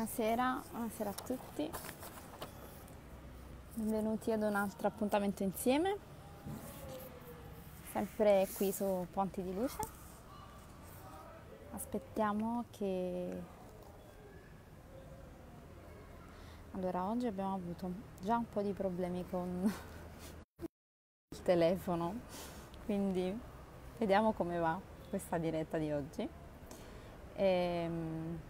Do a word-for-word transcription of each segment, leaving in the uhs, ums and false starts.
Buonasera, buonasera a tutti, benvenuti ad un altro appuntamento insieme, sempre qui su Ponti di Luce. Aspettiamo che... Allora, oggi abbiamo avuto già un po' di problemi con il telefono, quindi vediamo come va questa diretta di oggi. Ehm...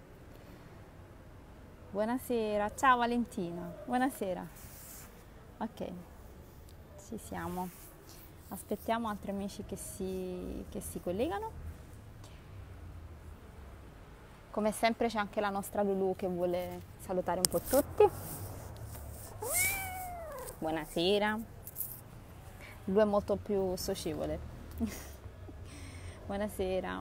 Buonasera, ciao Valentina, buonasera. Ok, ci siamo. Aspettiamo altri amici che si, che si collegano. Come sempre c'è anche la nostra Lulu che vuole salutare un po' tutti. Buonasera. Lui è molto più socievole. Buonasera.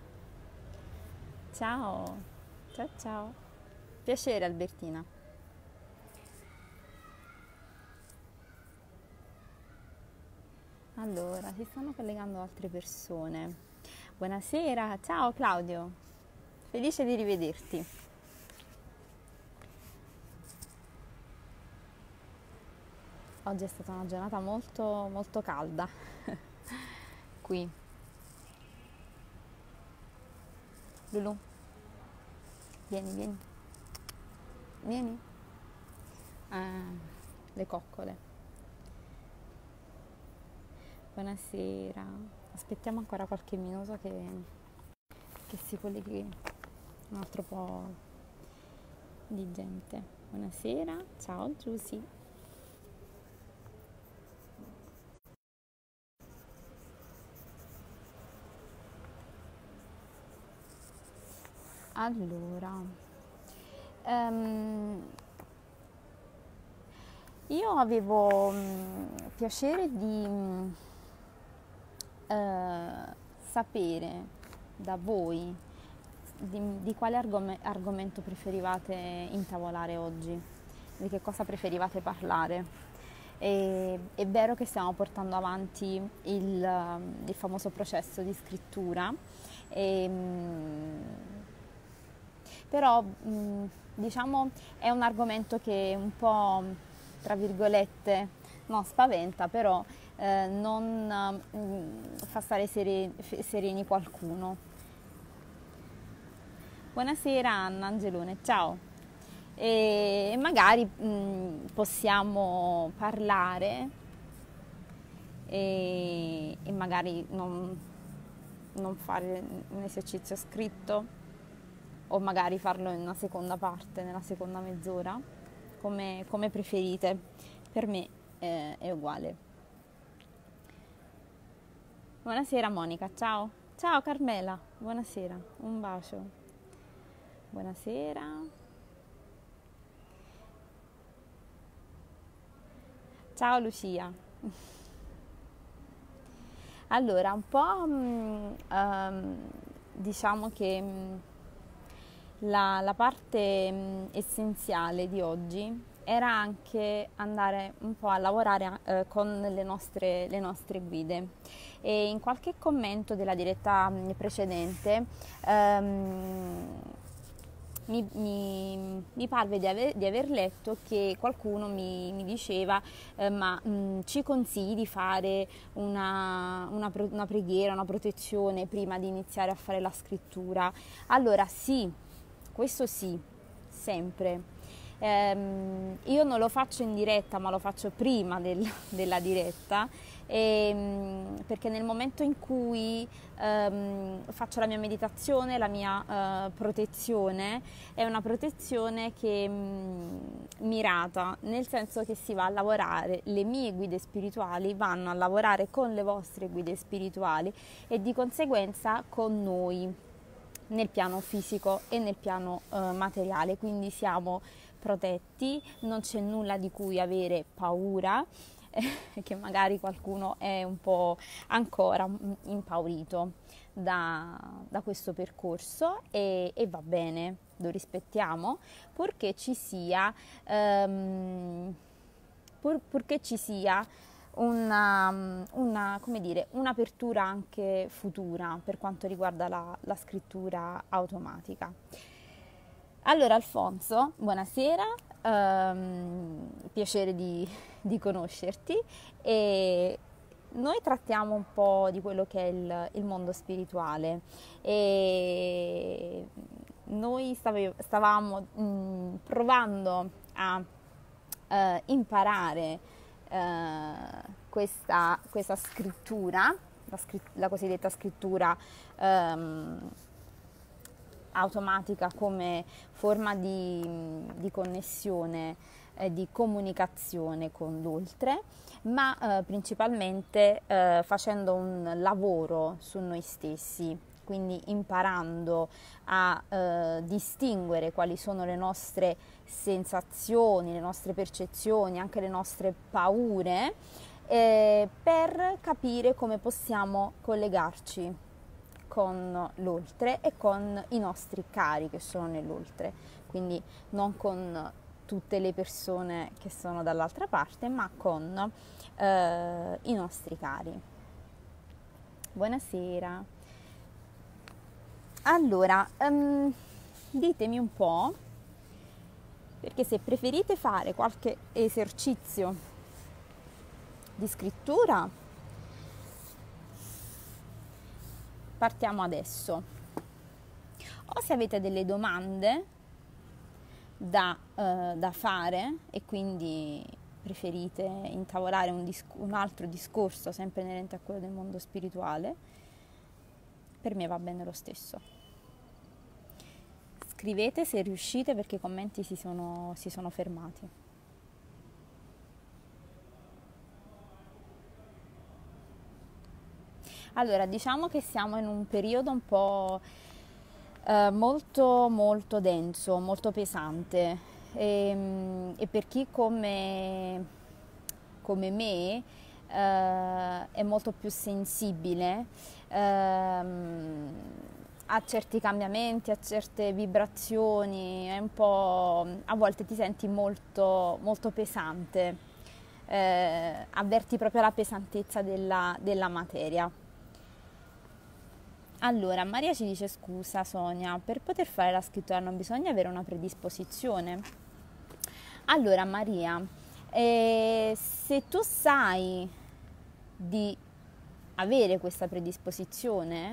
Ciao. Ciao ciao. Piacere Albertina. Allora, si stanno collegando altre persone. Buonasera, ciao Claudio. Felice di rivederti. Oggi è stata una giornata molto molto calda qui. Lulu, vieni, vieni. Vieni. Ah, le coccole. Buonasera. Aspettiamo ancora qualche minuto che, che si colleghi un altro po' di gente. Buonasera. Ciao Giusy. Allora, um, io avevo um, piacere di um, uh, sapere da voi di, di quale argom- argomento preferivate intavolare oggi, di che cosa preferivate parlare. E, è vero che stiamo portando avanti il, um, il famoso processo di scrittura, e, um, però mh, diciamo è un argomento che un po', tra virgolette, non spaventa, però eh, non mh, fa stare sereni, sereni qualcuno. Buonasera Anna Angelone, ciao. E magari mh, possiamo parlare e, e magari non, non fare un esercizio scritto, o magari farlo in una seconda parte, nella seconda mezz'ora, come, come preferite. Per me eh, è uguale. Buonasera Monica, ciao. Ciao Carmela, buonasera, un bacio. Buonasera. Ciao Lucia. Allora, un po' mh, um, diciamo che mh, La, la parte mh, essenziale di oggi era anche andare un po' a lavorare eh, con le nostre, le nostre guide, e in qualche commento della diretta mh, precedente ehm, mi, mi, mi parve di aver, di aver letto che qualcuno mi, mi diceva eh, ma mh, ci consigli di fare una, una, una preghiera, una protezione prima di iniziare a fare la scrittura. Allora sì, questo sì, sempre. Ehm, io non lo faccio in diretta, ma lo faccio prima del, della diretta, ehm, perché nel momento in cui ehm, faccio la mia meditazione, la mia eh, protezione, è una protezione che mh, mirata, nel senso che si va a lavorare, le mie guide spirituali vanno a lavorare con le vostre guide spirituali e di conseguenza con noi, nel piano fisico e nel piano eh, materiale, quindi siamo protetti, non c'è nulla di cui avere paura, eh, che magari qualcuno è un po' ancora impaurito da, da questo percorso, e, e va bene, lo rispettiamo, purché ci sia ehm, pur, purché ci sia una, una, come dire, un'apertura anche futura per quanto riguarda la, la scrittura automatica. Allora Alfonso, buonasera, ehm, piacere di, di conoscerti e noi trattiamo un po' di quello che è il, il mondo spirituale e noi stave- stavamo mh, provando a eh, imparare eh, questa, questa scrittura, la, scritt- la cosiddetta scrittura ehm, automatica come forma di, di connessione, eh, di comunicazione con l'oltre, ma eh, principalmente eh, facendo un lavoro su noi stessi, quindi imparando a eh, distinguere quali sono le nostre sensazioni, le nostre percezioni, anche le nostre paure, eh, per capire come possiamo collegarci con l'oltre e con i nostri cari che sono nell'oltre, quindi non con tutte le persone che sono dall'altra parte, ma con eh, i nostri cari. Buonasera. Allora, um, ditemi un po', perché se preferite fare qualche esercizio di scrittura, partiamo adesso. O se avete delle domande da, eh, da fare e quindi preferite intavolare un, disc- un altro discorso sempre inerente a quello del mondo spirituale, per me va bene lo stesso. Scrivete se riuscite perché i commenti si sono, si sono fermati. Allora, diciamo che siamo in un periodo un po' eh, molto molto denso, molto pesante e, e per chi come, come me eh, è molto più sensibile ehm, a certi cambiamenti, a certe vibrazioni, è un po', a volte ti senti molto, molto pesante, eh, avverti proprio la pesantezza della, della materia. Allora, Maria ci dice: scusa Sonia, per poter fare la scrittura non bisogna avere una predisposizione? Allora Maria, eh, se tu sai di avere questa predisposizione,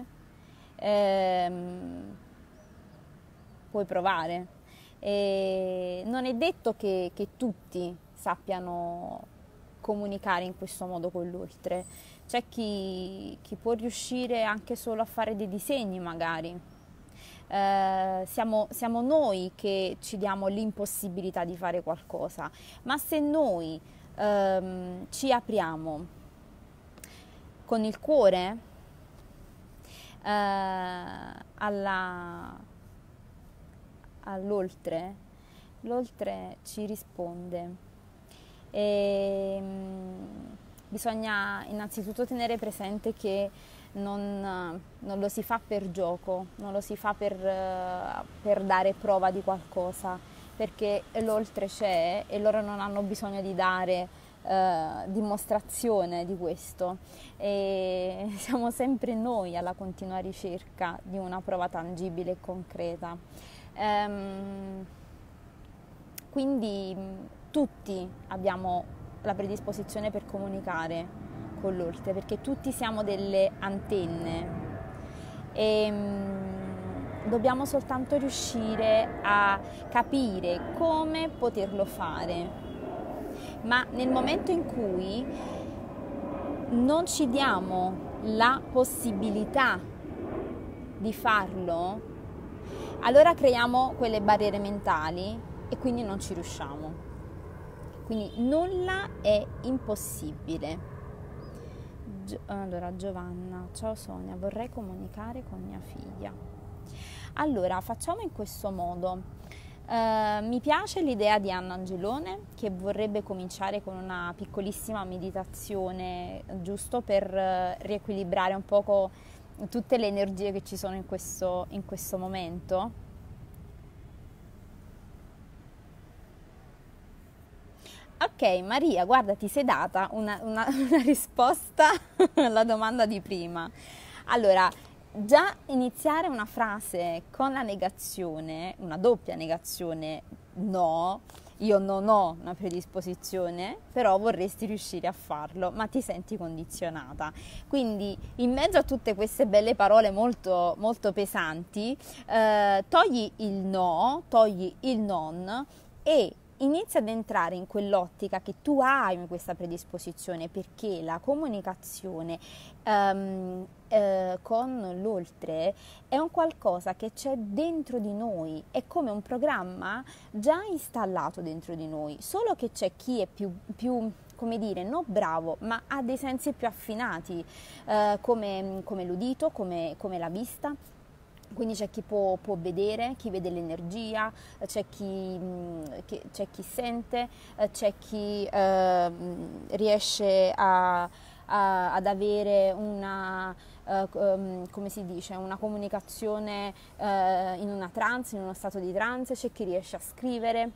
ehm, puoi provare. E non è detto che, che tutti sappiano comunicare in questo modo con l'oltre. C'è chi, chi può riuscire anche solo a fare dei disegni magari. Eh, siamo, siamo noi che ci diamo l'impossibilità di fare qualcosa, ma se noi ehm, ci apriamo con il cuore eh, alla, all'oltre, l'oltre ci risponde. E, mh, bisogna innanzitutto tenere presente che non, non lo si fa per gioco, non lo si fa per, per dare prova di qualcosa, perché l'oltre c'è e loro non hanno bisogno di dare eh, dimostrazione di questo, e siamo sempre noi alla continua ricerca di una prova tangibile e concreta. Ehm, quindi tutti abbiamo la predisposizione per comunicare con l'oltre, perché tutti siamo delle antenne e mh, dobbiamo soltanto riuscire a capire come poterlo fare. Ma nel momento in cui non ci diamo la possibilità di farlo, allora creiamo quelle barriere mentali e quindi non ci riusciamo. Quindi nulla è impossibile. Gio- allora Giovanna, ciao Sonia, vorrei comunicare con mia figlia. Allora facciamo in questo modo. Uh, mi piace l'idea di Anna Angelone, che vorrebbe cominciare con una piccolissima meditazione, giusto per uh, riequilibrare un poco tutte le energie che ci sono in questo, in questo momento. Ok, Maria, guarda, ti sei data una, una, una risposta alla domanda di prima. Allora, già iniziare una frase con la negazione, una doppia negazione, no, io non ho una predisposizione, però vorresti riuscire a farlo, ma ti senti condizionata. Quindi in mezzo a tutte queste belle parole molto, molto pesanti, eh, togli il no, togli il non e inizia ad entrare in quell'ottica che tu hai questa predisposizione, perché la comunicazione um, eh, con l'oltre è un qualcosa che c'è dentro di noi, è come un programma già installato dentro di noi, solo che c'è chi è più, più come dire, non bravo, ma ha dei sensi più affinati, eh, come, come l'udito, come, come la vista. Quindi c'è chi può, può vedere, chi vede l'energia, c'è chi, che, c'è chi sente, c'è chi eh, riesce a, a, ad avere una, uh, come si dice, una comunicazione uh, in una trance, in uno stato di trance, c'è chi riesce a scrivere,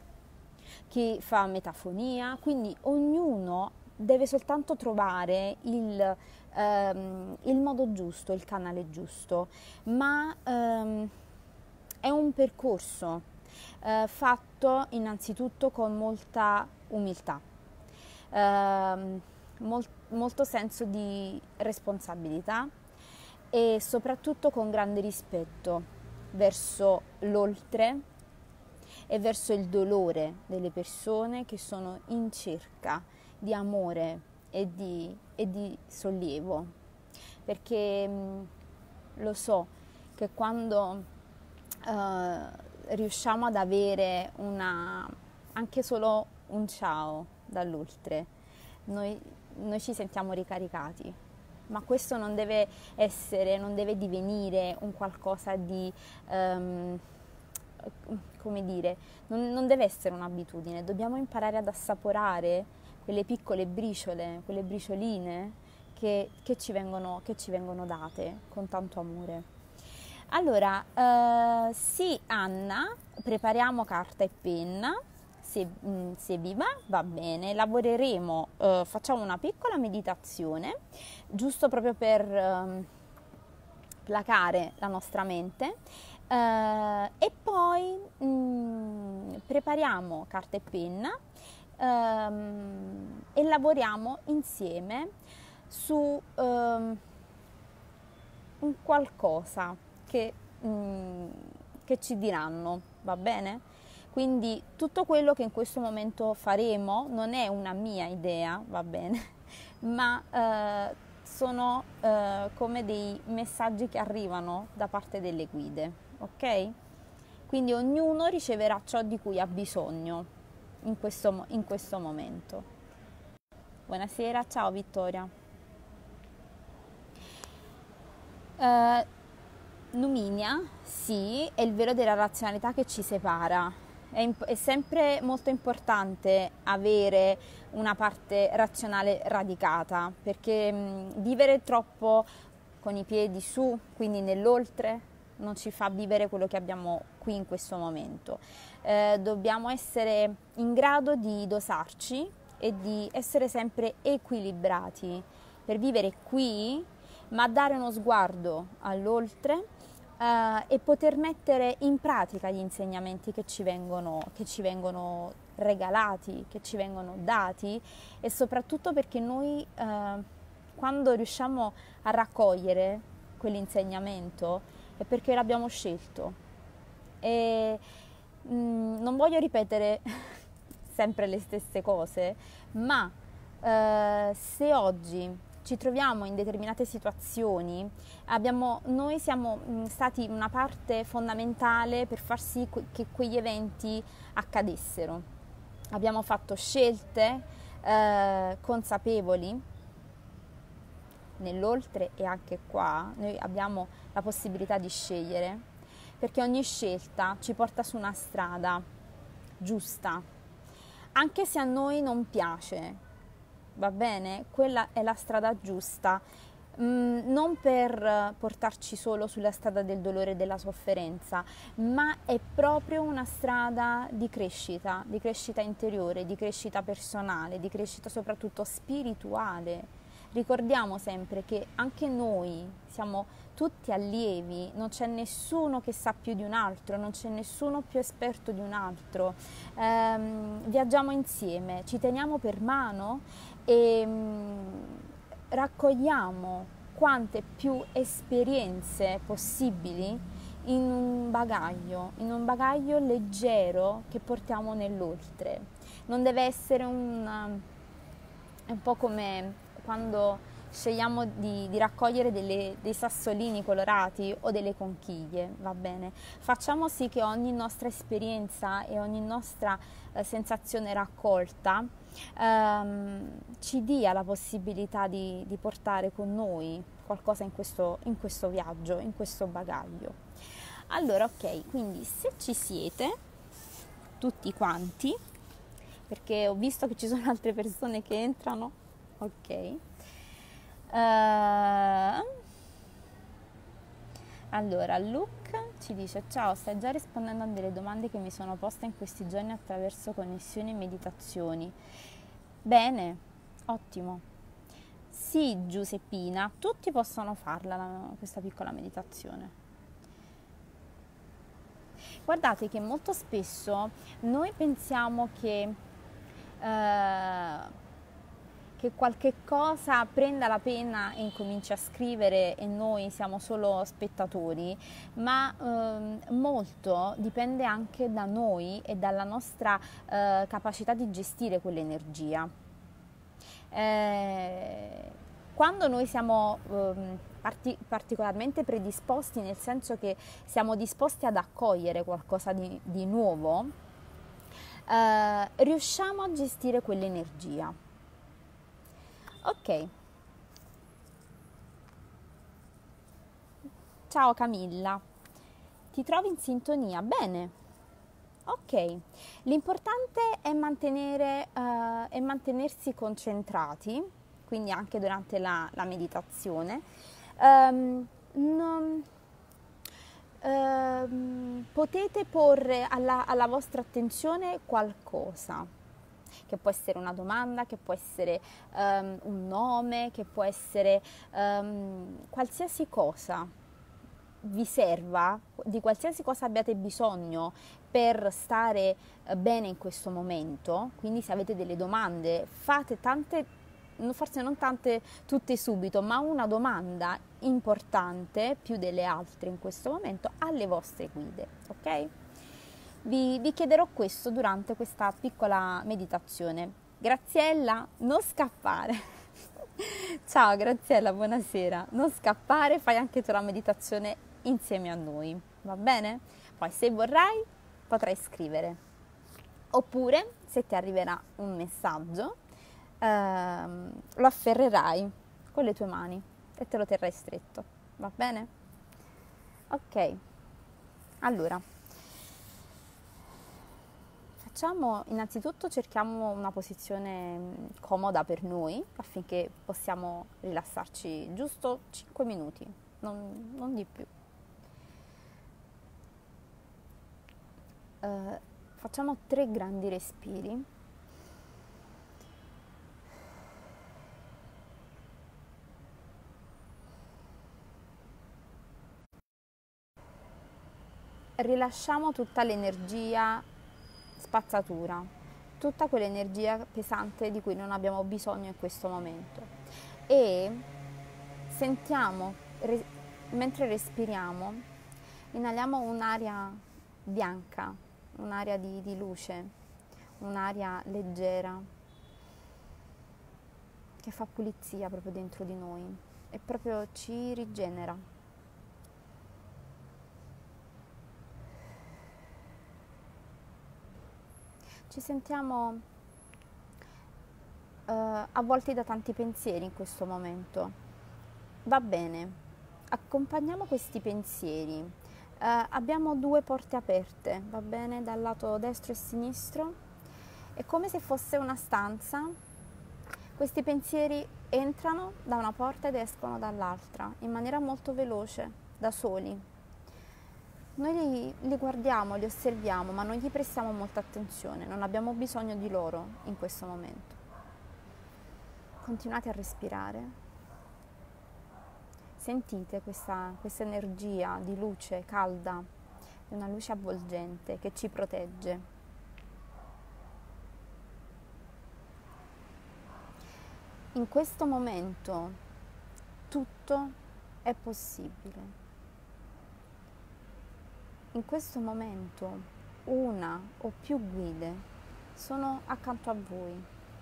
chi fa metafonia, quindi ognuno deve soltanto trovare il, um, il modo giusto, il canale giusto, ma um, è un percorso uh, fatto innanzitutto con molta umiltà, uh, molt, molto senso di responsabilità e soprattutto con grande rispetto verso l'oltre e verso il dolore delle persone che sono in cerca di amore e di, e di sollievo, perché mh, lo so che quando uh, riusciamo ad avere una, anche solo un ciao dall'oltre, noi, noi ci sentiamo ricaricati, ma questo non deve essere, non deve divenire un qualcosa di um, come dire, non, non deve essere un'abitudine, dobbiamo imparare ad assaporare quelle piccole briciole, quelle bricioline che, che, ci, vengono, che ci vengono date con tanto amore. Allora, eh, sì Anna, prepariamo carta e penna, se, mh, se vi va, va bene, lavoreremo, eh, facciamo una piccola meditazione, giusto proprio per eh, placare la nostra mente. Uh, e poi mh, prepariamo carta e penna um, e lavoriamo insieme su um, un qualcosa che, mh, che ci diranno, va bene? Quindi tutto quello che in questo momento faremo non è una mia idea, va bene, ma uh, sono uh, come dei messaggi che arrivano da parte delle guide. Ok? Quindi ognuno riceverà ciò di cui ha bisogno in questo, in questo momento. Buonasera, ciao Vittoria. Uh, Numinia, sì, è il velo della razionalità che ci separa. È, imp- è sempre molto importante avere una parte razionale radicata, perché mh, vivere troppo con i piedi su, quindi nell'oltre, non ci fa vivere quello che abbiamo qui in questo momento. Eh, dobbiamo essere in grado di dosarci e di essere sempre equilibrati per vivere qui, ma dare uno sguardo all'oltre eh, e poter mettere in pratica gli insegnamenti che ci vengono, che ci vengono regalati, che ci vengono dati, e soprattutto perché noi eh, quando riusciamo a raccogliere quell'insegnamento è perché l'abbiamo scelto. E mh, non voglio ripetere sempre le stesse cose, ma eh, se oggi ci troviamo in determinate situazioni, abbiamo, noi siamo mh, stati una parte fondamentale per far sì que- che quegli eventi accadessero. Abbiamo fatto scelte eh, consapevoli nell'oltre, e anche qua noi abbiamo la possibilità di scegliere, perché ogni scelta ci porta su una strada giusta, anche se a noi non piace, va bene? Quella è la strada giusta, mm, non per portarci solo sulla strada del dolore e della sofferenza, ma è proprio una strada di crescita, di crescita interiore, di crescita personale, di crescita soprattutto spirituale. Ricordiamo sempre che anche noi siamo tutti allievi, non c'è nessuno che sa più di un altro, non c'è nessuno più esperto di un altro. Ehm, viaggiamo insieme, ci teniamo per mano e mh, raccogliamo quante più esperienze possibili in un bagaglio, in un bagaglio leggero che portiamo nell'oltre. Non deve essere un, è un po' come quando scegliamo di, di raccogliere delle, dei sassolini colorati o delle conchiglie, va bene? Facciamo sì che ogni nostra esperienza e ogni nostra eh, sensazione raccolta ehm, ci dia la possibilità di, di portare con noi qualcosa in questo, in questo viaggio, in questo bagaglio. Allora, ok, quindi se ci siete, tutti quanti, perché ho visto che ci sono altre persone che entrano, ok. Uh, allora, Luke ci dice: ciao, stai già rispondendo a delle domande che mi sono poste in questi giorni attraverso connessioni e meditazioni. Bene, ottimo. Sì, Giuseppina, tutti possono farla la, questa piccola meditazione. Guardate che molto spesso noi pensiamo che uh, che qualche cosa prenda la penna e incominci a scrivere e noi siamo solo spettatori, ma ehm, molto dipende anche da noi e dalla nostra eh, capacità di gestire quell'energia. Eh, quando noi siamo ehm, parti- particolarmente predisposti, nel senso che siamo disposti ad accogliere qualcosa di, di nuovo, eh, riusciamo a gestire quell'energia. Ok, ciao Camilla, ti trovi in sintonia? Bene, ok, l'importante è, mantenere, uh, è mantenersi concentrati, quindi anche durante la, la meditazione. Um, non, um, potete porre alla, alla vostra attenzione qualcosa, che può essere una domanda, che può essere um, un nome, che può essere um, qualsiasi cosa vi serva, di qualsiasi cosa abbiate bisogno per stare bene in questo momento. Quindi se avete delle domande, fate tante, forse non tante tutte subito, ma una domanda importante, più delle altre in questo momento, alle vostre guide, ok? Vi, vi chiederò questo durante questa piccola meditazione. Graziella, non scappare. Ciao Graziella, buonasera. Non scappare, fai anche tu la meditazione insieme a noi, va bene? Poi se vorrai potrai scrivere. Oppure, se ti arriverà un messaggio, ehm, lo afferrerai con le tue mani e te lo terrai stretto, va bene? Ok, allora. Facciamo, innanzitutto cerchiamo una posizione comoda per noi affinché possiamo rilassarci giusto cinque minuti, non, non di più. Uh, facciamo tre grandi respiri. Rilasciamo tutta l'energia spazzatura, tutta quell'energia pesante di cui non abbiamo bisogno in questo momento, e sentiamo, re, mentre respiriamo, inaliamo un'aria bianca, un'aria di, di luce, un'aria leggera che fa pulizia proprio dentro di noi e proprio ci rigenera. Ci sentiamo uh, avvolti da tanti pensieri in questo momento. Va bene, accompagniamo questi pensieri. Uh, abbiamo due porte aperte, va bene, dal lato destro e sinistro. È come se fosse una stanza. Questi pensieri entrano da una porta ed escono dall'altra, in maniera molto veloce, da soli. Noi li, li guardiamo, li osserviamo, ma non gli prestiamo molta attenzione, non abbiamo bisogno di loro in questo momento. Continuate a respirare. sentite questa, questa energia di luce calda, di una luce avvolgente che ci protegge. In questo momento tutto è possibile. In questo momento una o più guide sono accanto a voi.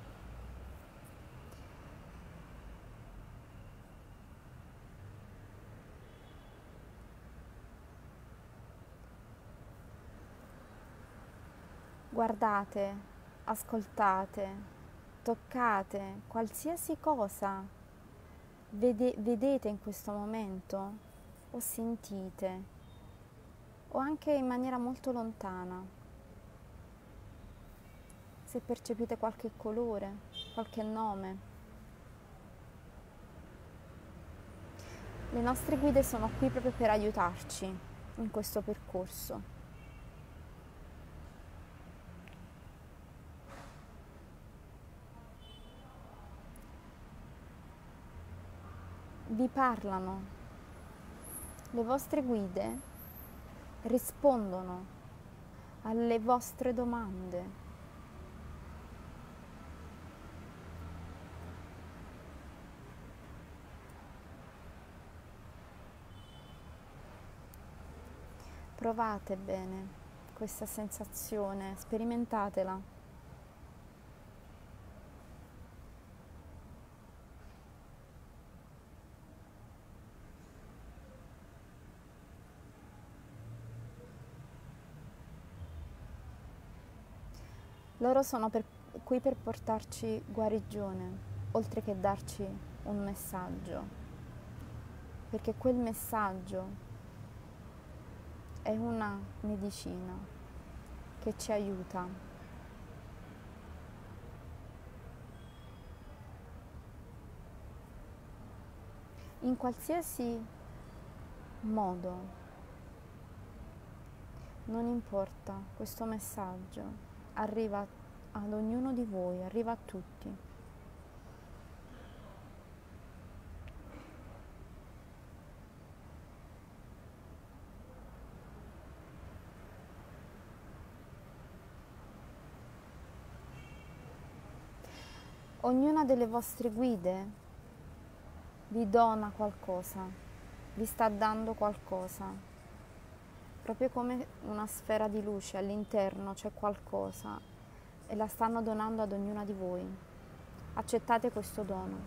Guardate, ascoltate, toccate qualsiasi cosa vede, vedete in questo momento o sentite, o anche in maniera molto lontana. Se percepite qualche colore, qualche nome. Le nostre guide sono qui proprio per aiutarci in questo percorso. Vi parlano, le vostre guide rispondono alle vostre domande. Provate bene questa sensazione, sperimentatela. Loro sono per, qui per portarci guarigione, oltre che darci un messaggio, perché quel messaggio è una medicina che ci aiuta. In qualsiasi modo, non importa, questo messaggio arriva ad ognuno di voi, arriva a tutti. Ognuna delle vostre guide vi dona qualcosa, vi sta dando qualcosa. Proprio come una sfera di luce, all'interno c'è qualcosa e la stanno donando ad ognuna di voi. Accettate questo dono.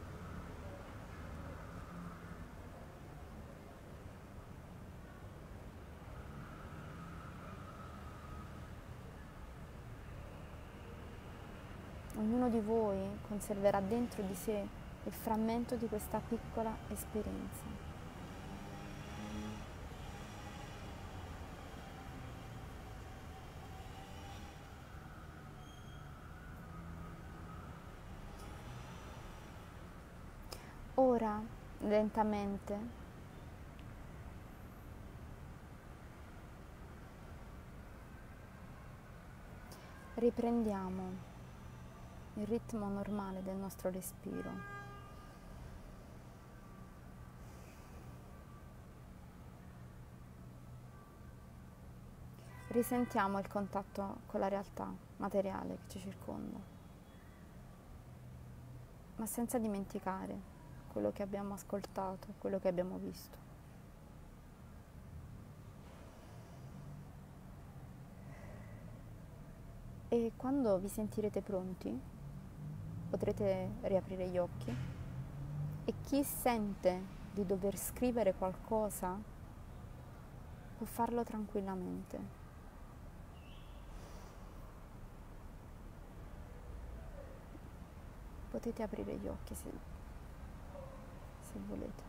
Ognuno di voi conserverà dentro di sé il frammento di questa piccola esperienza. Ora, lentamente, riprendiamo il ritmo normale del nostro respiro. Risentiamo il contatto con la realtà materiale che ci circonda, ma senza dimenticare quello che abbiamo ascoltato, quello che abbiamo visto. E quando vi sentirete pronti, potrete riaprire gli occhi e chi sente di dover scrivere qualcosa può farlo tranquillamente. Potete aprire gli occhi se, se volete.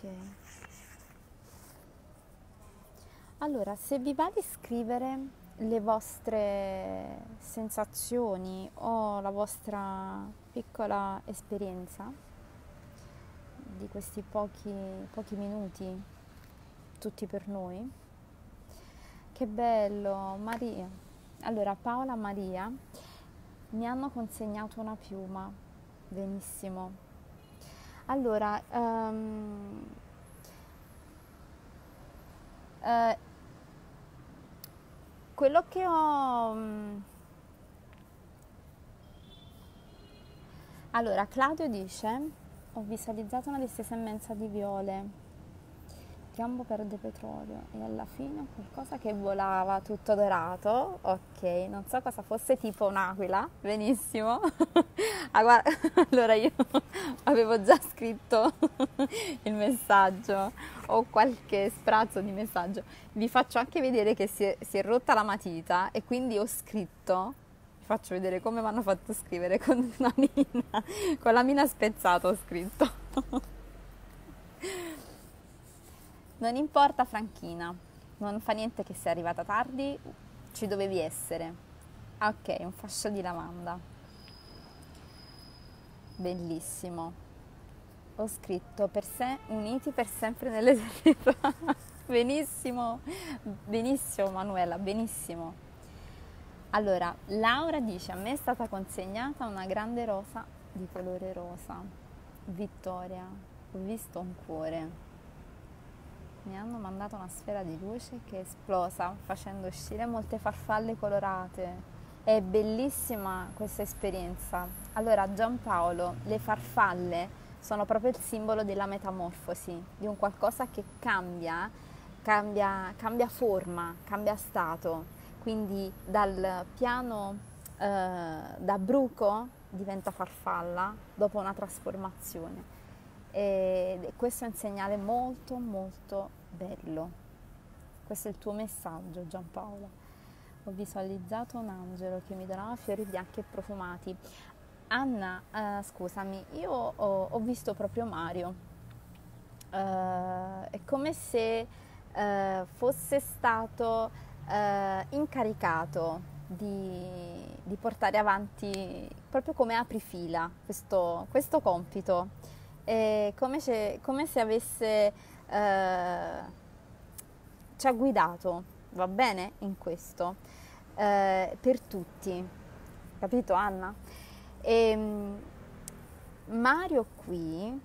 Allora, se vi va di scrivere le vostre sensazioni o la vostra piccola esperienza di questi pochi, pochi minuti, tutti per noi, che bello, Maria. Allora, Paola, Maria mi hanno consegnato una piuma, benissimo. Allora, um, eh, quello che ho... um, allora, Claudio dice, ho visualizzato una distesa immensa di viole, gambo perde petrolio e alla fine qualcosa che volava tutto dorato, ok, non so cosa fosse, tipo un'aquila, benissimo. Ah, guarda, allora io avevo già scritto il messaggio, ho qualche sprazzo di messaggio, vi faccio anche vedere che si è, si è rotta la matita e quindi ho scritto, vi faccio vedere come mi hanno fatto scrivere con una mina, con la mina spezzata ho scritto. Non importa Franchina, non fa niente che sei arrivata tardi, ci dovevi essere. Ok, un fascio di lavanda. Bellissimo. Ho scritto per sé, uniti per sempre nell'eternità. Benissimo, benissimo Manuela, benissimo. Allora, Laura dice, a me è stata consegnata una grande rosa di colore rosa. Vittoria, ho visto un cuore. Mi hanno mandato una sfera di luce che è esplosa facendo uscire molte farfalle colorate. È bellissima questa esperienza. Allora Giampaolo, le farfalle sono proprio il simbolo della metamorfosi, di un qualcosa che cambia, cambia, cambia forma, cambia stato. Quindi dal piano eh, da bruco diventa farfalla dopo una trasformazione. E questo è un segnale molto molto bello. Questo è il tuo messaggio, Giampaola. Ho visualizzato un angelo che mi donava fiori bianchi e profumati. Anna, eh, scusami, io ho, ho visto proprio Mario. Eh, è come se eh, fosse stato eh, incaricato di, di portare avanti, proprio come aprifila, questo, questo compito. È come se, come se avesse eh, ci ha guidato, va bene, in questo, eh, per tutti, capito Anna? E Mario qui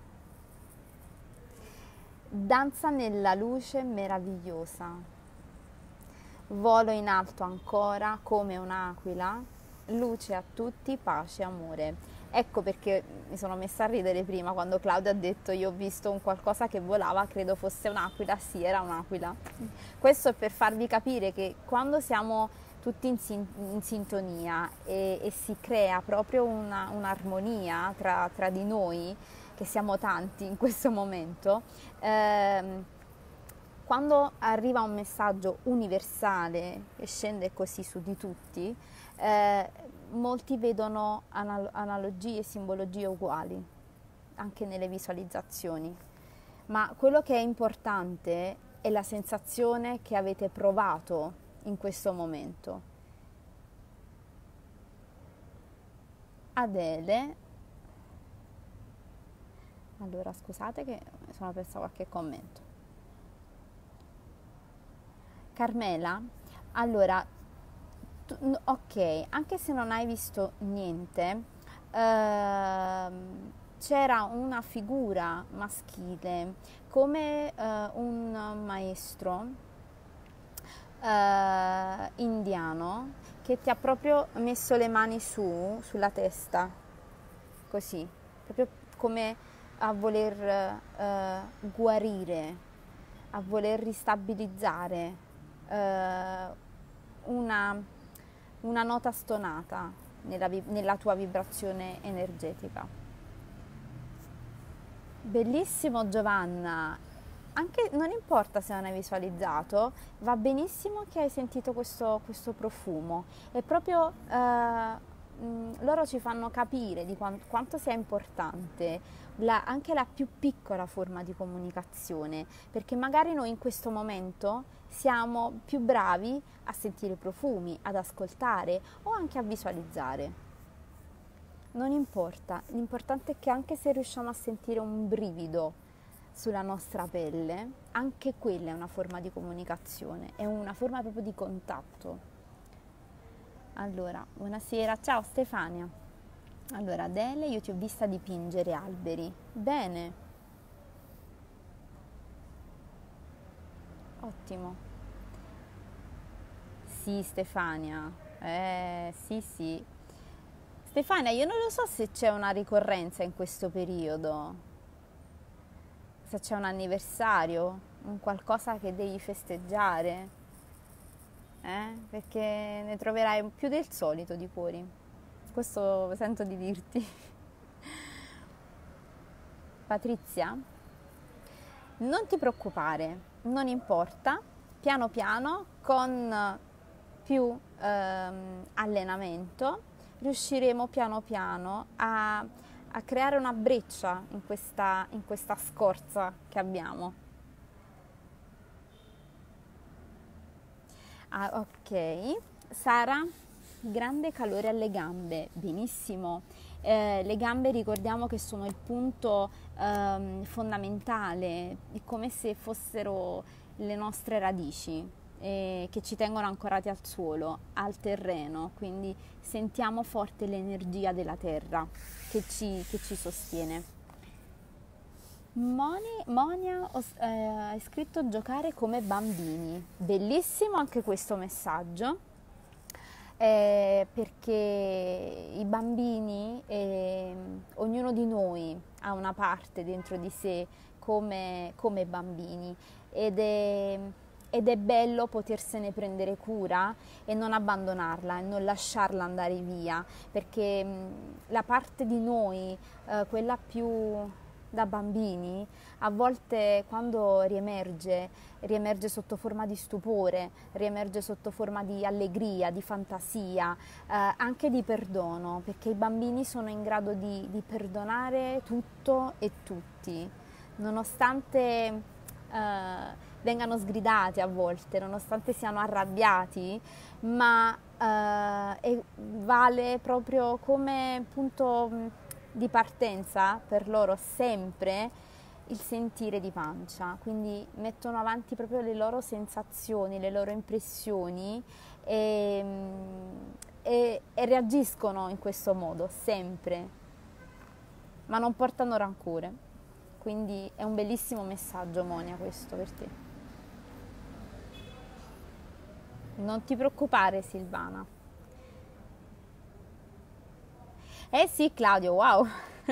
danza nella luce meravigliosa, volo in alto ancora come un'aquila, luce a tutti, pace e amore. Ecco perché mi sono messa a ridere prima quando Claudia ha detto io ho visto un qualcosa che volava, credo fosse un'aquila, sì era un'aquila. Questo è per farvi capire che quando siamo tutti in, sin- in sintonia e, e si crea proprio una, un'armonia tra, tra di noi, che siamo tanti in questo momento, ehm, quando arriva un messaggio universale e scende così su di tutti, eh, molti vedono anal- analogie e simbologie uguali, anche nelle visualizzazioni. Ma quello che è importante è la sensazione che avete provato in questo momento. Adele, allora scusate che sono persa qualche commento. Carmela, allora, tu, ok, anche se non hai visto niente, ehm, c'era una figura maschile come eh, un maestro eh, indiano che ti ha proprio messo le mani su, sulla testa, così, proprio come a voler eh, guarire, a voler ristabilizzare eh, una, una nota stonata nella, nella tua vibrazione energetica. Bellissimo Giovanna, anche non importa se non hai visualizzato, va benissimo che hai sentito questo, questo profumo, è proprio eh, mh, loro ci fanno capire di quanto, quanto sia importante la, anche la più piccola forma di comunicazione, perché magari noi in questo momento siamo più bravi a sentire i profumi, ad ascoltare o anche a visualizzare. Non importa, l'importante è che anche se riusciamo a sentire un brivido sulla nostra pelle, anche quella è una forma di comunicazione, è una forma proprio di contatto. Allora, buonasera, ciao Stefania. Allora, Adele, io ti ho vista dipingere alberi. Bene, ottimo. Sì, Stefania, eh, sì, sì. Stefania, io non lo so se c'è una ricorrenza in questo periodo, se c'è un anniversario, un qualcosa che devi festeggiare, eh? Perché ne troverai più del solito di cuori. Questo sento di dirti. Patrizia, non ti preoccupare, non importa, piano piano, con più ehm, allenamento, riusciremo piano piano a, a creare una breccia in questa, in questa scorza che abbiamo. Ah, ok. Sara, grande calore alle gambe, benissimo. Eh, le gambe ricordiamo che sono il punto ehm, fondamentale, è come se fossero le nostre radici eh, che ci tengono ancorati al suolo, al terreno, quindi sentiamo forte l'energia della terra che ci, che ci sostiene. Moni, Monia eh, hai scritto giocare come bambini, bellissimo anche questo messaggio, eh, perché i bambini, eh, ognuno di noi ha una parte dentro di sé come, come bambini ed è, ed è bello potersene prendere cura e non abbandonarla e non lasciarla andare via, perché mh, la parte di noi, eh, quella più da bambini, a volte quando riemerge, riemerge sotto forma di stupore, riemerge sotto forma di allegria, di fantasia, eh, anche di perdono, perché i bambini sono in grado di, di perdonare tutto e tutti, nonostante eh, vengano sgridati a volte, nonostante siano arrabbiati, ma eh, vale proprio come punto di partenza per loro sempre il sentire di pancia, quindi mettono avanti proprio le loro sensazioni, le loro impressioni e, e, e reagiscono in questo modo sempre, ma non portano rancore, quindi è un bellissimo messaggio, Monia, questo per te. Non ti preoccupare, Silvana. Eh sì, Claudio, wow!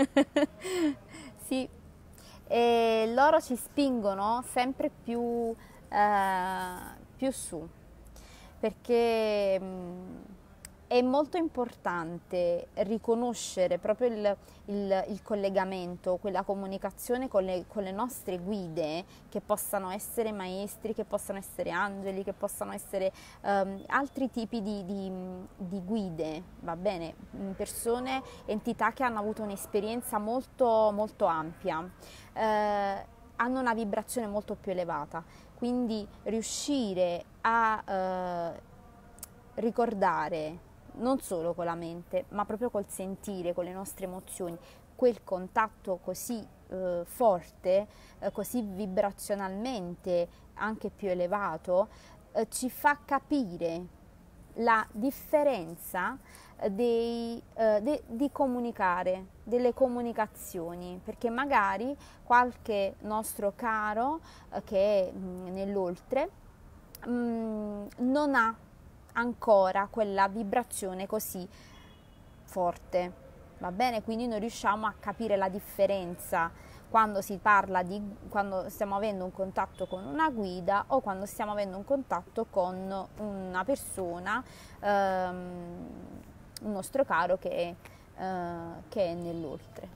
Sì, e loro ci spingono sempre più, eh, più su, perché mh, è molto importante riconoscere proprio il, il, il collegamento, quella comunicazione con le, con le nostre guide, che possano essere maestri, che possano essere angeli, che possano essere um, altri tipi di, di, di guide, va bene? Persone, entità che hanno avuto un'esperienza molto, molto ampia, eh, hanno una vibrazione molto più elevata, quindi riuscire a eh, ricordare non solo con la mente, ma proprio col sentire, con le nostre emozioni, quel contatto così eh, forte, eh, così vibrazionalmente anche più elevato, eh, ci fa capire la differenza dei, eh, de, di comunicare, delle comunicazioni, perché magari qualche nostro caro eh, che è mh, nell'oltre mh, non ha ancora quella vibrazione così forte, va bene? Quindi noi riusciamo a capire la differenza quando si parla di, quando stiamo avendo un contatto con una guida o quando stiamo avendo un contatto con una persona, ehm, un nostro caro che è, eh, che è nell'oltre.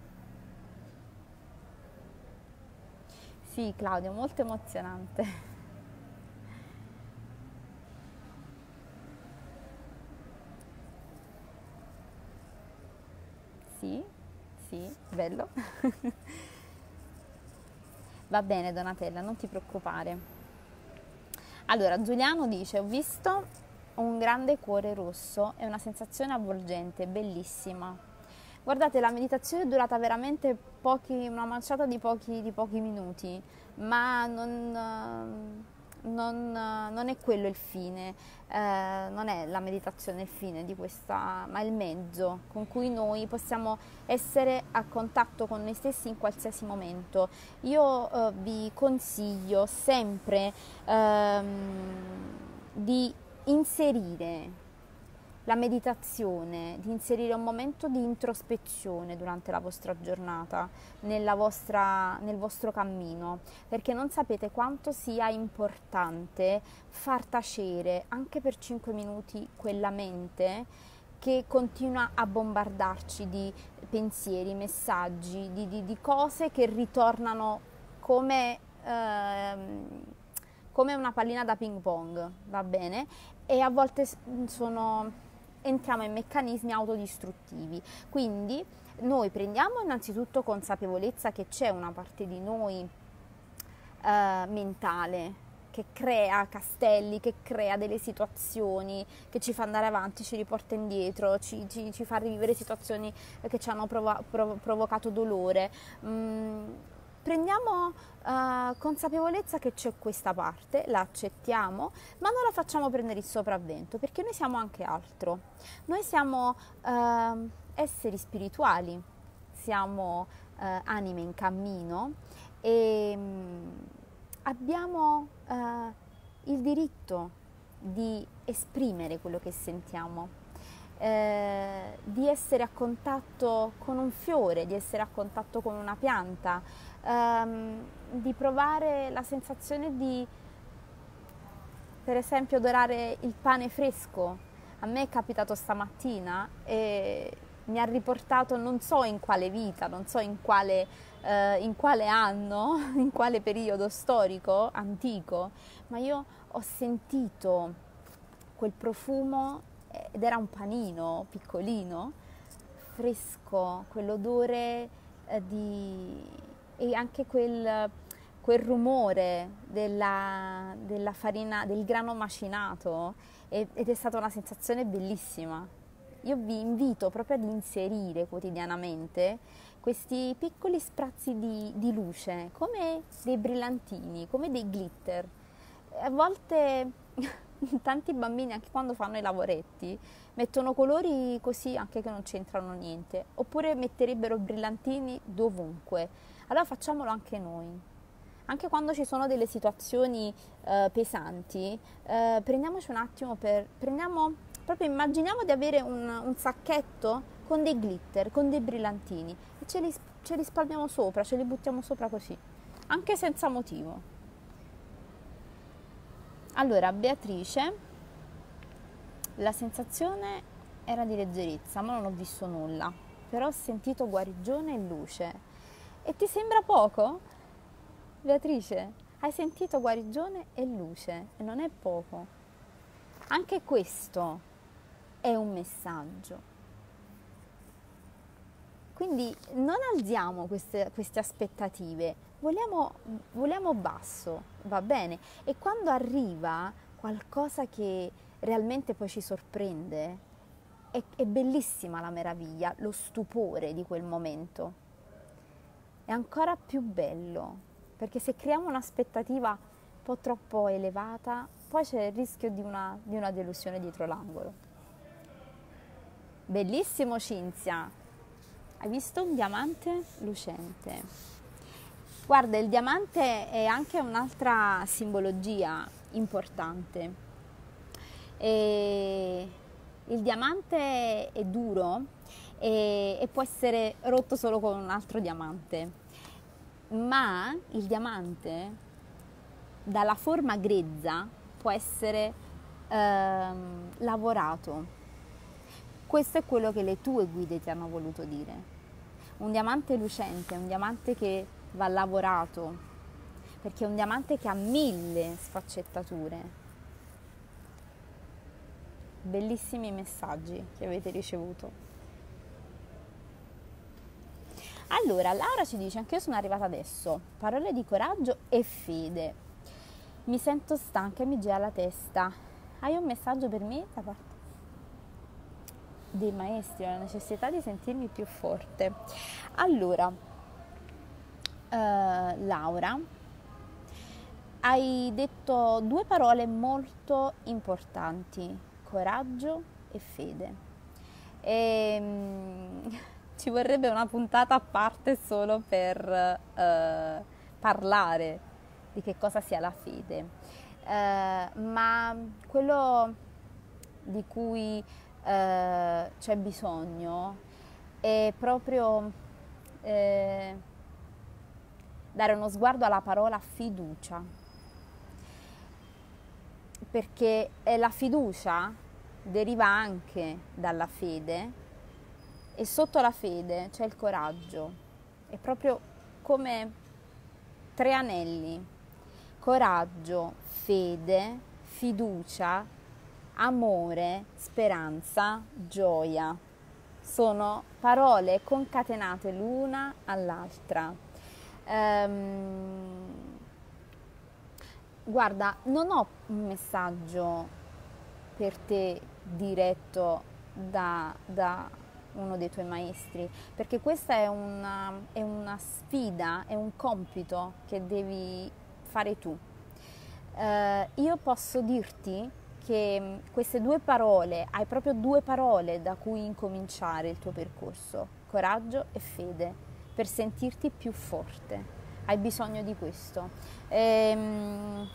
Sì, Claudio, molto emozionante. Sì, sì, bello. Va bene Donatella, non ti preoccupare. Allora, Giuliano dice, ho visto un grande cuore rosso, è una sensazione avvolgente, bellissima. Guardate, la meditazione è durata veramente pochi, una manciata di pochi, di pochi minuti, ma non, non, non è quello il fine, eh, non è la meditazione il fine di questa, ma il mezzo con cui noi possiamo essere a contatto con noi stessi in qualsiasi momento. Io eh, vi consiglio sempre ehm, di inserire la meditazione, di inserire un momento di introspezione durante la vostra giornata, nella vostra, nel vostro cammino, perché non sapete quanto sia importante far tacere anche per cinque minuti quella mente che continua a bombardarci di pensieri, messaggi, di, di, di cose che ritornano come, ehm, come una pallina da ping pong, va bene? E a volte sono entriamo in meccanismi autodistruttivi. Quindi noi prendiamo innanzitutto consapevolezza che c'è una parte di noi eh, mentale che crea castelli, che crea delle situazioni, che ci fa andare avanti, ci riporta indietro, ci, ci, ci fa rivivere situazioni che ci hanno prov- prov- provocato dolore. Mm, prendiamo uh, consapevolezza che c'è questa parte, la accettiamo, ma non la facciamo prendere il sopravvento, perché noi siamo anche altro. Noi siamo uh, esseri spirituali, siamo uh, anime in cammino e um, abbiamo uh, il diritto di esprimere quello che sentiamo. Eh, di essere a contatto con un fiore, di essere a contatto con una pianta, ehm, di provare la sensazione di, per esempio, odorare il pane fresco. A me è capitato stamattina e mi ha riportato non so in quale vita, non so in quale, eh, in quale anno, in quale periodo storico, antico, ma io ho sentito quel profumo ed era un panino piccolino, fresco, quell'odore eh, di... e anche quel, quel rumore della, della farina, del grano macinato, ed è stata una sensazione bellissima. Io vi invito proprio ad inserire quotidianamente questi piccoli sprazzi di, di luce, come dei brillantini, come dei glitter. A volte tanti bambini, anche quando fanno i lavoretti, mettono colori così anche che non c'entrano niente, oppure metterebbero brillantini dovunque. Allora facciamolo anche noi. Anche quando ci sono delle situazioni eh, pesanti, eh, prendiamoci un attimo per... Prendiamo, proprio immaginiamo di avere un, un sacchetto con dei glitter, con dei brillantini e ce li, ce li spalmiamo sopra, ce li buttiamo sopra così, anche senza motivo. Allora, Beatrice, la sensazione era di leggerezza, ma non ho visto nulla, però ho sentito guarigione e luce. E ti sembra poco? Beatrice, hai sentito guarigione e luce e non è poco. Anche questo è un messaggio. Quindi non alziamo queste, queste aspettative, vogliamo, vogliamo basso, va bene? E quando arriva qualcosa che realmente poi ci sorprende, è, è bellissima la meraviglia, lo stupore di quel momento. È ancora più bello, perché se creiamo un'aspettativa un po' troppo elevata, poi c'è il rischio di una, di una delusione dietro l'angolo. Bellissimo Cinzia! Hai visto un diamante lucente? Guarda, il diamante è anche un'altra simbologia importante. E il diamante è duro e, e può essere rotto solo con un altro diamante, ma il diamante dalla forma grezza può essere ehm, lavorato. Questo è quello che le tue guide ti hanno voluto dire. Un diamante lucente è un diamante che va lavorato, perché è un diamante che ha mille sfaccettature. Bellissimi messaggi che avete ricevuto. Allora, Laura ci dice, anche io sono arrivata adesso, parole di coraggio e fede. Mi sento stanca e mi gira la testa. Hai un messaggio per me da parte dei maestri, ho la necessità di sentirmi più forte. Allora, eh, Laura, hai detto due parole molto importanti, coraggio e fede. E, mm, ci vorrebbe una puntata a parte solo per eh, parlare di che cosa sia la fede. Eh, ma quello di cui eh, c'è bisogno è proprio eh, dare uno sguardo alla parola fiducia, perché la fiducia deriva anche dalla fede e sotto la fede c'è il coraggio, è proprio come tre anelli: coraggio, fede, fiducia, amore, speranza, gioia. Sono parole concatenate l'una all'altra. Ehm, guarda, non ho un messaggio per te diretto da, da uno dei tuoi maestri, perché questa è una, è una sfida, è un compito che devi fare tu. Eh, io posso dirti che queste due parole, hai proprio due parole da cui incominciare il tuo percorso: coraggio e fede, per sentirti più forte. Hai bisogno di questo. Ehm,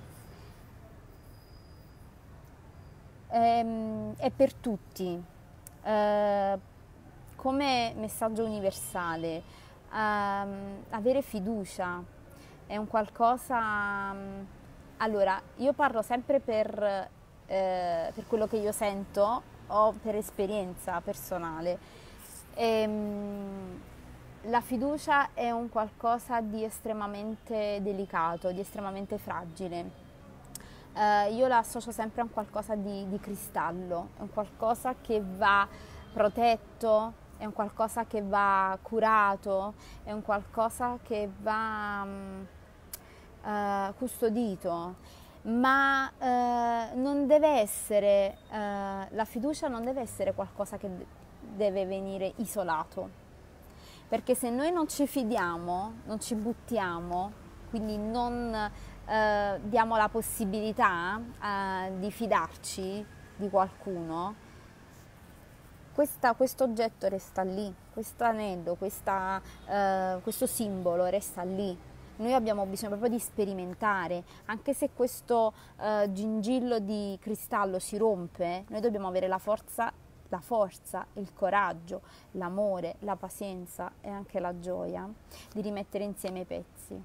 ehm, è per tutti. Eh, come messaggio universale, ehm, avere fiducia è un qualcosa. Allora, io parlo sempre per, eh, per quello che io sento o per esperienza personale. Ehm, la fiducia è un qualcosa di estremamente delicato, di estremamente fragile. Eh, io la associo sempre a un qualcosa di, di cristallo, è un qualcosa che va protetto, è un qualcosa che va curato, è un qualcosa che va mh, eh, custodito, ma eh, non deve essere, eh, la fiducia non deve essere qualcosa che deve venire isolato, perché se noi non ci fidiamo, non ci buttiamo, quindi non eh, diamo la possibilità eh, di fidarci di qualcuno, questa, questo oggetto resta lì, questo anello, questa, eh, questo simbolo resta lì. Noi abbiamo bisogno proprio di sperimentare, anche se questo eh, gingillo di cristallo si rompe, noi dobbiamo avere la forza, la forza, il coraggio, l'amore, la pazienza e anche la gioia di rimettere insieme i pezzi.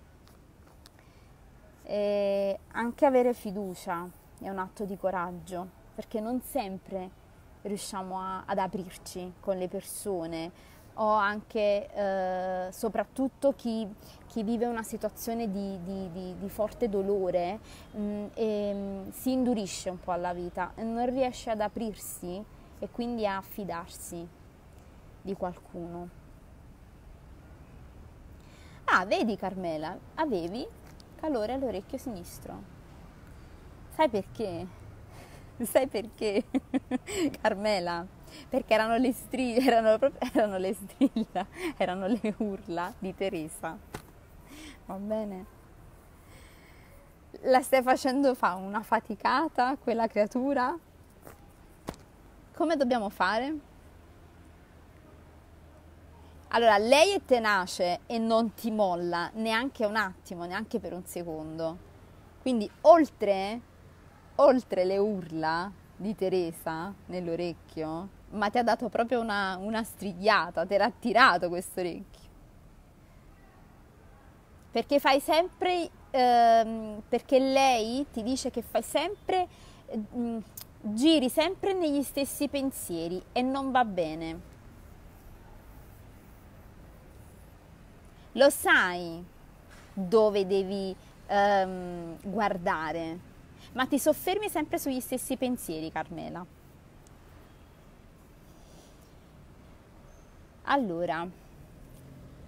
E anche avere fiducia è un atto di coraggio, perché non sempre riusciamo a, ad aprirci con le persone, o anche eh, soprattutto chi, chi vive una situazione di, di, di, di forte dolore mh, e mh, si indurisce un po' alla vita e non riesce ad aprirsi e quindi a fidarsi di qualcuno. Ah, vedi Carmela, avevi calore all'orecchio sinistro. Sai perché? Sai perché, Carmela? Perché erano le strilla, erano proprio, erano le strilla, erano le urla di Teresa. Va bene? La stai facendo fa una faticata quella creatura? Come dobbiamo fare? Allora, lei è tenace e non ti molla neanche un attimo, neanche per un secondo. Quindi, oltre, oltre le urla di Teresa nell'orecchio, ma ti ha dato proprio una, una strigliata, te l'ha tirato questo orecchio. Perché fai sempre, ehm, perché lei ti dice che fai sempre, eh, giri sempre negli stessi pensieri e non va bene. Lo sai dove devi ehm, guardare, ma ti soffermi sempre sugli stessi pensieri, Carmela. Allora,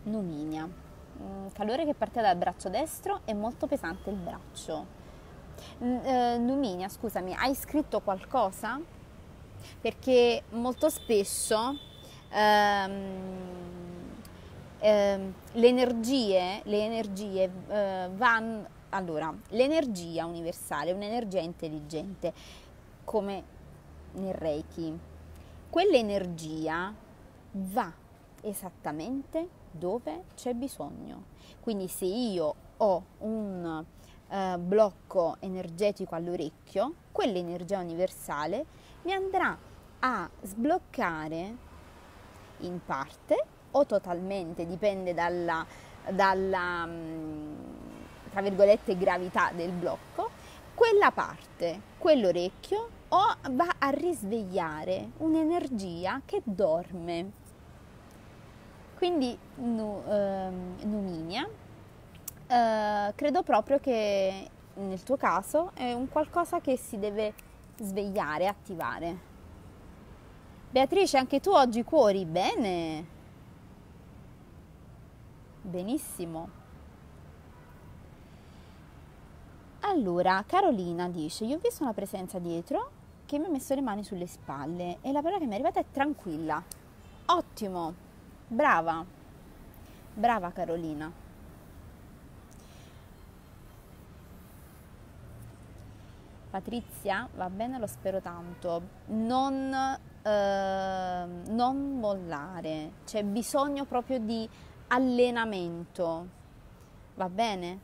Numinia, mm, calore che parte dal braccio destro e molto pesante il braccio. N- eh, Numinia, scusami, hai scritto qualcosa? Perché molto spesso ehm, ehm, le energie, le energie eh, vanno. Allora, l'energia universale è un'energia intelligente, come nel Reiki. Quell'energia va esattamente dove c'è bisogno. Quindi se io ho un eh, blocco energetico all'orecchio, quell'energia universale mi andrà a sbloccare in parte o totalmente, dipende dalla, dalla tra virgolette gravità del blocco, quella parte, quell'orecchio, o va a risvegliare un'energia che dorme. Quindi nu, eh, Numinia, eh, credo proprio che nel tuo caso è un qualcosa che si deve svegliare, attivare. Beatrice, anche tu oggi cuori bene? Benissimo. Allora, Carolina dice, io ho visto una presenza dietro che mi ha messo le mani sulle spalle e la parola che mi è arrivata è tranquilla. Ottimo, brava, brava Carolina. Patrizia, va bene, lo spero tanto. Non, eh, non mollare, c'è bisogno proprio di allenamento, va bene?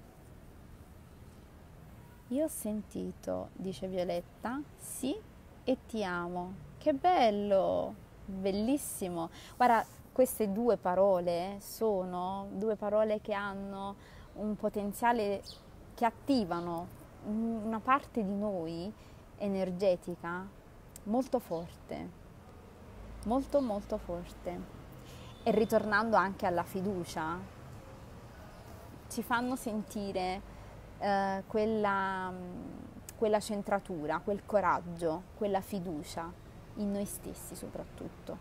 Io ho sentito, dice Violetta, sì e ti amo. Che bello, bellissimo. Guarda, queste due parole sono due parole che hanno un potenziale, che attivano una parte di noi energetica molto forte, molto molto forte. E ritornando anche alla fiducia, ci fanno sentire eh, quella, quella centratura, quel coraggio, quella fiducia in noi stessi soprattutto.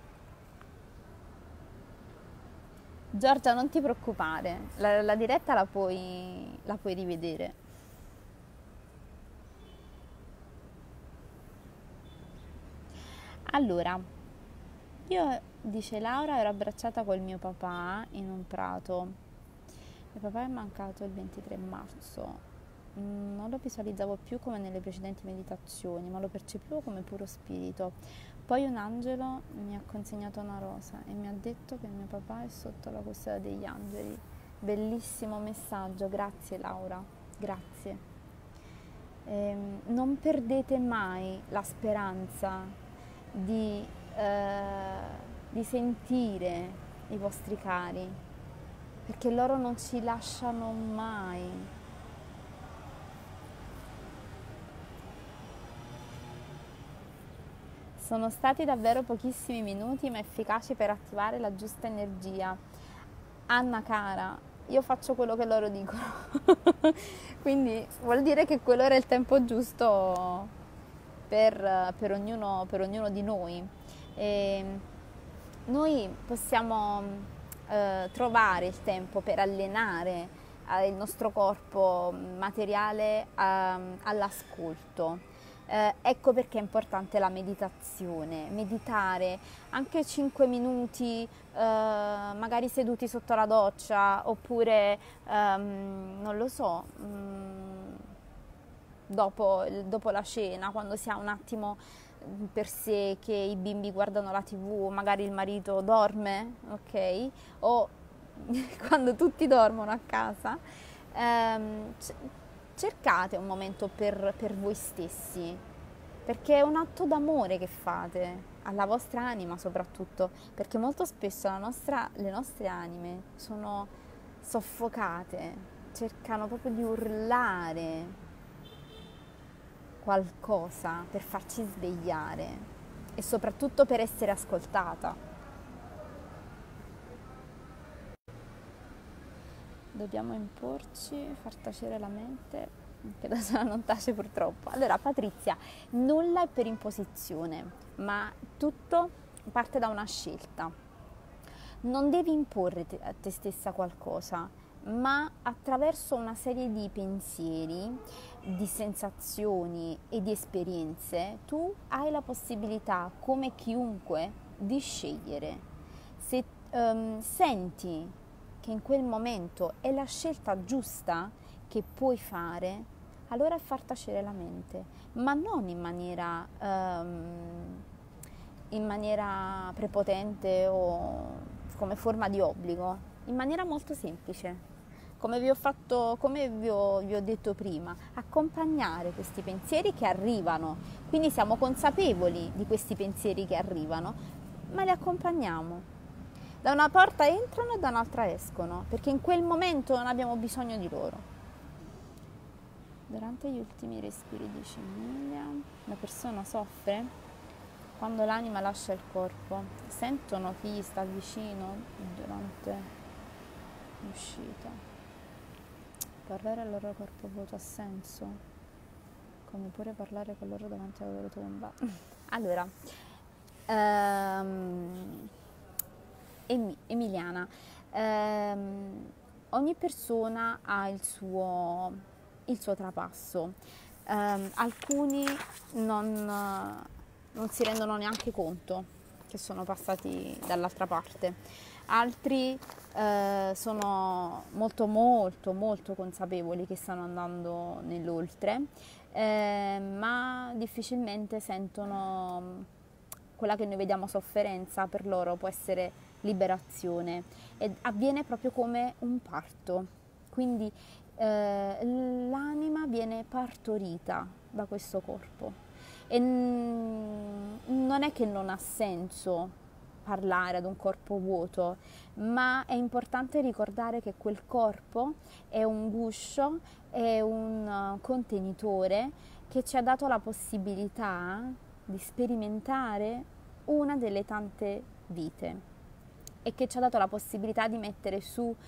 Giorgia, non ti preoccupare, la, la diretta la puoi, la puoi rivedere. Allora, io, dice Laura, ero abbracciata col mio papà in un prato. Mio papà è mancato il ventitré marzo. Mm, Non lo visualizzavo più come nelle precedenti meditazioni, ma lo percepivo come puro spirito. Poi un angelo mi ha consegnato una rosa e mi ha detto che mio papà è sotto la custodia degli angeli. Bellissimo messaggio, grazie Laura, grazie. Ehm, non perdete mai la speranza di, eh, di sentire i vostri cari, perché loro non ci lasciano mai. Sono stati davvero pochissimi minuti ma efficaci per attivare la giusta energia. Anna cara, io faccio quello che loro dicono, quindi vuol dire che quello era il tempo giusto per, per ognuno, per ognuno di noi. E noi possiamo eh, trovare il tempo per allenare eh, il nostro corpo materiale a- all'ascolto. Eh, ecco perché è importante la meditazione, meditare anche cinque minuti, eh, magari seduti sotto la doccia oppure, ehm, non lo so, mm, dopo, dopo la cena, quando si ha un attimo per sé, che i bimbi guardano la tivù, magari il marito dorme, ok? O quando tutti dormono a casa, ehm, c- cercate un momento per, per voi stessi, perché è un atto d'amore che fate alla vostra anima soprattutto, perché molto spesso la nostra, le nostre anime sono soffocate, cercano proprio di urlare qualcosa per farci svegliare e soprattutto per essere ascoltata. Dobbiamo imporci, far tacere la mente, che da sola non tace purtroppo. Allora Patrizia, nulla è per imposizione, ma tutto parte da una scelta. non devi imporre te, a te stessa qualcosa, ma attraverso una serie di pensieri, di sensazioni e di esperienze, tu hai la possibilità, come chiunque, di scegliere. Se um, senti che in quel momento è la scelta giusta che puoi fare, allora è far tacere la mente, ma non in maniera, um, in maniera prepotente o come forma di obbligo, in maniera molto semplice. Come vi ho fatto, come vi ho, vi ho detto prima, accompagnare questi pensieri che arrivano, quindi siamo consapevoli di questi pensieri che arrivano, ma li accompagniamo. Da una porta entrano e da un'altra escono, perché in quel momento non abbiamo bisogno di loro. Durante gli ultimi respiri di Emilia, la persona soffre quando l'anima lascia il corpo. Sentono chi gli sta vicino durante l'uscita. Parlare al loro corpo vuoto ha senso, come pure parlare con loro davanti alla loro tomba. Allora, um, Emiliana, um, ogni persona ha il suo, il suo trapasso. Um, alcuni non, non si rendono neanche conto che sono passati dall'altra parte. Altri eh, sono molto molto molto consapevoli che stanno andando nell'oltre, eh, ma difficilmente sentono quella che noi vediamo sofferenza. Per loro può essere liberazione e avviene proprio come un parto, quindi eh, l'anima viene partorita da questo corpo e n- non è che non ha senso parlare ad un corpo vuoto, ma è importante ricordare che quel corpo è un guscio, è un uh, contenitore che ci ha dato la possibilità di sperimentare una delle tante vite e che ci ha dato la possibilità di mettere su uh,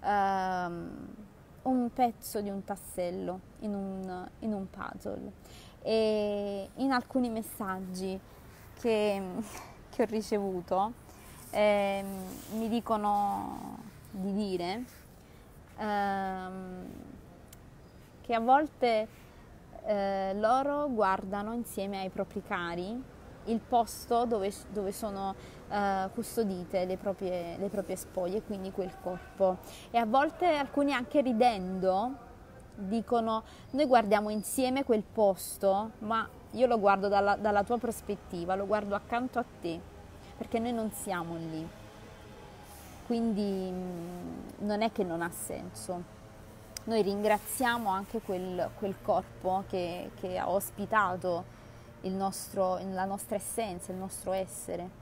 un pezzo di un tassello in un, in un puzzle. E in alcuni messaggi che che ho ricevuto eh, mi dicono di dire ehm, che a volte eh, loro guardano insieme ai propri cari il posto dove, dove sono eh, custodite le proprie, le proprie spoglie, quindi quel corpo, e a volte alcuni anche ridendo dicono: noi guardiamo insieme quel posto, ma io lo guardo dalla, dalla tua prospettiva, lo guardo accanto a te, perché noi non siamo lì, quindi mh, non è che non ha senso. Noi ringraziamo anche quel, quel corpo che, che ha ospitato il nostro, la nostra essenza, il nostro essere.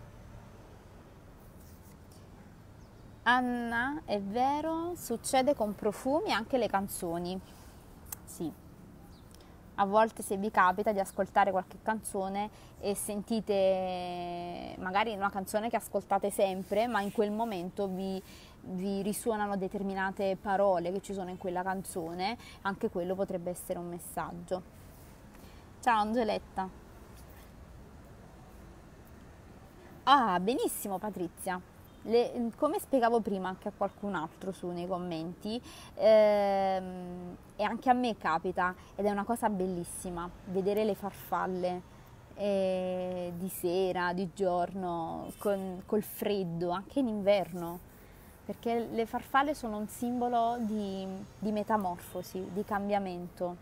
Anna, è vero, succede con profumi e anche le canzoni. Sì. A volte, se vi capita di ascoltare qualche canzone e sentite magari una canzone che ascoltate sempre, ma in quel momento vi, vi risuonano determinate parole che ci sono in quella canzone, anche quello potrebbe essere un messaggio. Ciao Angeletta. Ah, benissimo Patrizia. Le, come spiegavo prima anche a qualcun altro su nei commenti, ehm, e anche a me capita, ed è una cosa bellissima vedere le farfalle eh, di sera, di giorno, con, col freddo, anche in inverno, perché le farfalle sono un simbolo di, di metamorfosi, di cambiamento.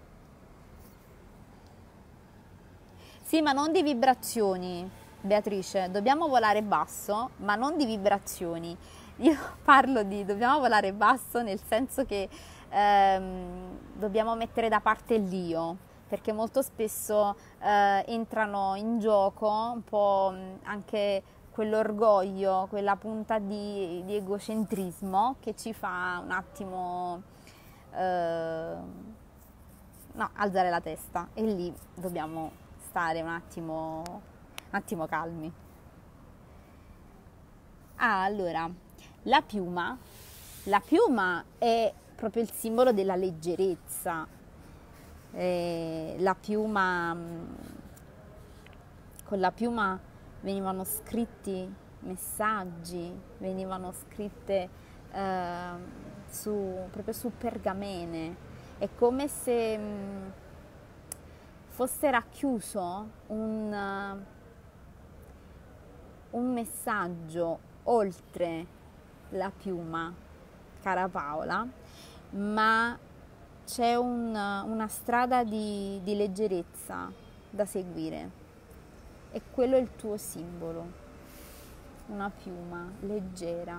Sì, ma non di vibrazioni. Beatrice, dobbiamo volare basso, ma non di vibrazioni. Io parlo di dobbiamo volare basso nel senso che ehm, dobbiamo mettere da parte l'io, perché molto spesso eh, entrano in gioco un po' anche quell'orgoglio, quella punta di, di egocentrismo che ci fa un attimo eh, no, alzare la testa, e lì dobbiamo stare un attimo un attimo calmi. Ah, allora, la piuma, la piuma è proprio il simbolo della leggerezza. Eh, la piuma, con la piuma venivano scritti messaggi venivano scritte eh, su, proprio su pergamene. È come se mh, fosse racchiuso un, uh, un messaggio oltre la piuma, cara Paola, ma c'è un, una strada di, di leggerezza da seguire, e quello è il tuo simbolo, una piuma leggera,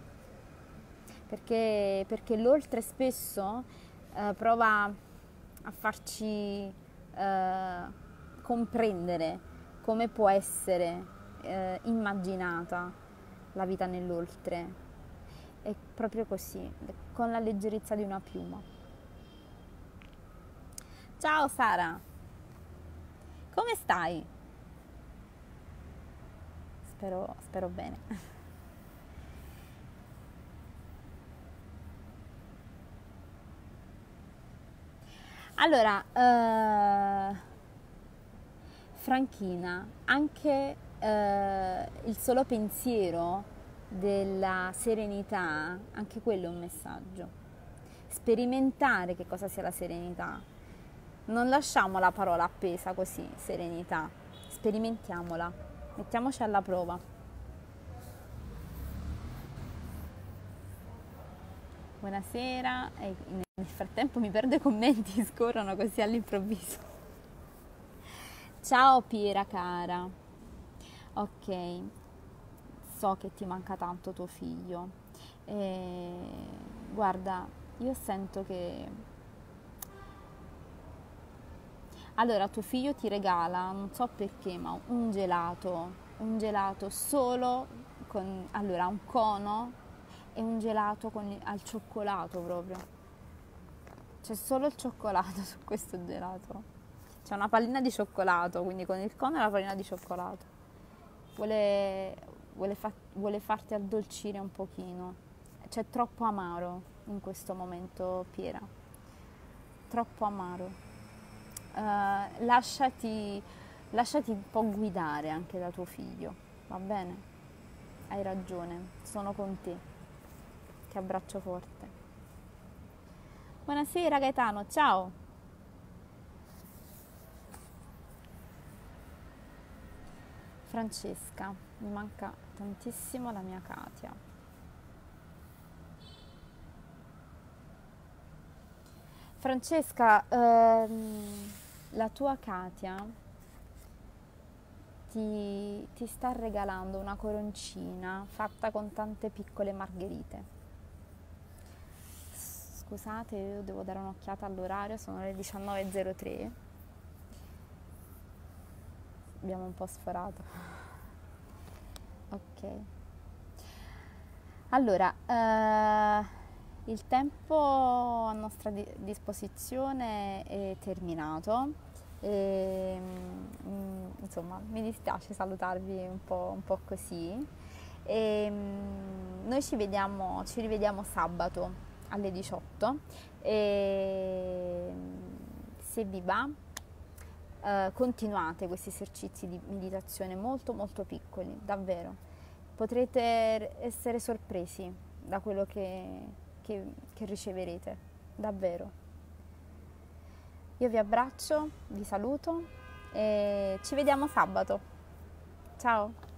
perché, perché l'oltre spesso eh, prova a farci eh, comprendere come può essere eh, immaginata la vita nell'oltre. È proprio così, con la leggerezza di una piuma. Ciao Sara, come stai? Spero, spero bene. Allora, eh, Franchina, anche eh, il solo pensiero della serenità, anche quello è un messaggio. Sperimentare che cosa sia la serenità. Non lasciamo la parola appesa così, serenità. Sperimentiamola, mettiamoci alla prova. Buonasera, e nel frattempo mi perdo i commenti, scorrono così all'improvviso. Ciao Piera cara. Ok, so che ti manca tanto tuo figlio. E, guarda, io sento che... Allora, tuo figlio ti regala, non so perché, ma un gelato, un gelato solo con... Allora, un cono e un gelato con, al cioccolato proprio. C'è solo il cioccolato su questo gelato. C'è una pallina di cioccolato, quindi con il cono e la pallina di cioccolato. Vuole, vuole, fa, vuole farti addolcire un pochino. C'è troppo amaro in questo momento, Piera. Troppo amaro. Uh, lasciati, lasciati un po' guidare anche da tuo figlio, va bene? Hai ragione, sono con te. Ti abbraccio forte. Buonasera Gaetano, ciao! Francesca, mi manca tantissimo la mia Katia. Francesca, ehm, la tua Katia ti, ti sta regalando una coroncina fatta con tante piccole margherite. Scusate, io devo dare un'occhiata all'orario, sono le diciannove e zero tre. Abbiamo un po' sforato. Ok. Allora, eh, il tempo a nostra di- disposizione è terminato. E, mm, insomma, mi dispiace salutarvi un po', un po' così. E, mm, noi ci vediamo, ci rivediamo sabato alle diciotto. E, mm, se vi va, eh, continuate questi esercizi di meditazione molto molto piccoli, davvero. Potrete essere sorpresi da quello che, che, che riceverete, davvero. Io vi abbraccio, vi saluto e ci vediamo sabato. Ciao!